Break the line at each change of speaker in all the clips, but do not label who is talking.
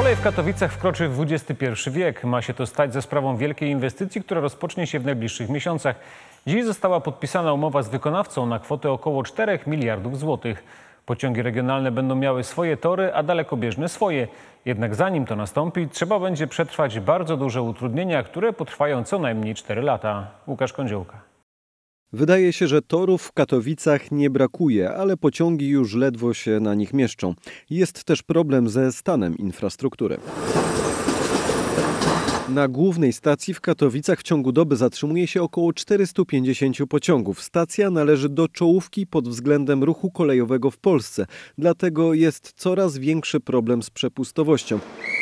Kolej w Katowicach wkroczy w XXI wiek. Ma się to stać za sprawą wielkiej inwestycji, która rozpocznie się w najbliższych miesiącach. Dziś została podpisana umowa z wykonawcą na kwotę około 4 miliardów złotych. Pociągi regionalne będą miały swoje tory, a dalekobieżne swoje. Jednak zanim to nastąpi, trzeba będzie przetrwać bardzo duże utrudnienia, które potrwają co najmniej 4 lata. Łukasz Kądziołka.
Wydaje się, że torów w Katowicach nie brakuje, ale pociągi już ledwo się na nich mieszczą. Jest też problem ze stanem infrastruktury. Na głównej stacji w Katowicach w ciągu doby zatrzymuje się około 450 pociągów. Stacja należy do czołówki pod względem ruchu kolejowego w Polsce. Dlatego jest coraz większy problem z przepustowością.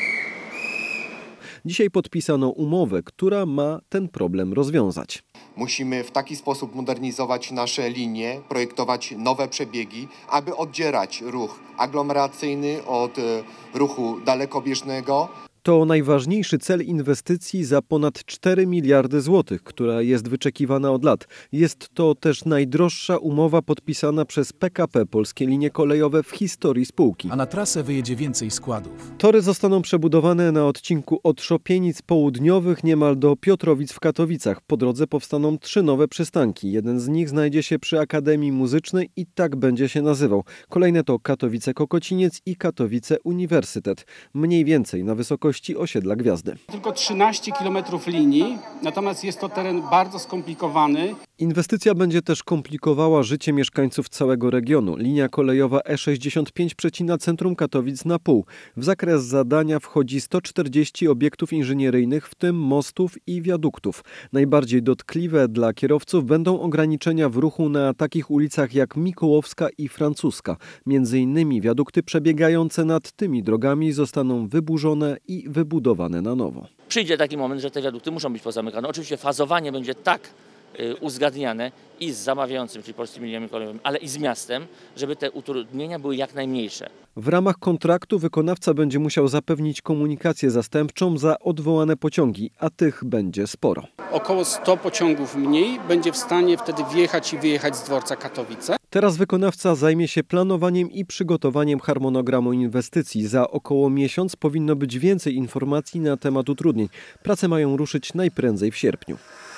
Dzisiaj podpisano umowę, która ma ten problem rozwiązać.
Musimy w taki sposób modernizować nasze linie, projektować nowe przebiegi, aby oddzierać ruch aglomeracyjny od ruchu dalekobieżnego.
To najważniejszy cel inwestycji za ponad 4 miliardy złotych, która jest wyczekiwana od lat. Jest to też najdroższa umowa podpisana przez PKP Polskie Linie Kolejowe w historii spółki.
A na trasę wyjedzie więcej składów.
Tory zostaną przebudowane na odcinku od Szopienic Południowych niemal do Piotrowic w Katowicach. Po drodze powstaną 3 nowe przystanki. Jeden z nich znajdzie się przy Akademii Muzycznej i tak będzie się nazywał. Kolejne to Katowice-Kokociniec i Katowice-Uniwersytet. Mniej więcej na wysokości osiedla Gwiazdy.
Tylko 13 km linii, natomiast jest to teren bardzo skomplikowany.
Inwestycja będzie też komplikowała życie mieszkańców całego regionu. Linia kolejowa E65 przecina centrum Katowic na pół. W zakres zadania wchodzi 140 obiektów inżynieryjnych, w tym mostów i wiaduktów. Najbardziej dotkliwe dla kierowców będą ograniczenia w ruchu na takich ulicach jak Mikołowska i Francuska. Między innymi wiadukty przebiegające nad tymi drogami zostaną wyburzone i wybudowane na nowo.
Przyjdzie taki moment, że te wiadukty muszą być pozamykane. Oczywiście fazowanie będzie tak uzgadniane i z zamawiającym, czyli Polskimi Liniami Kolejowymi, ale i z miastem, żeby te utrudnienia były jak najmniejsze.
W ramach kontraktu wykonawca będzie musiał zapewnić komunikację zastępczą za odwołane pociągi, a tych będzie sporo.
Około 100 pociągów mniej będzie w stanie wtedy wjechać i wyjechać z dworca Katowice.
Teraz wykonawca zajmie się planowaniem i przygotowaniem harmonogramu inwestycji. Za około miesiąc powinno być więcej informacji na temat utrudnień. Prace mają ruszyć najprędzej w sierpniu.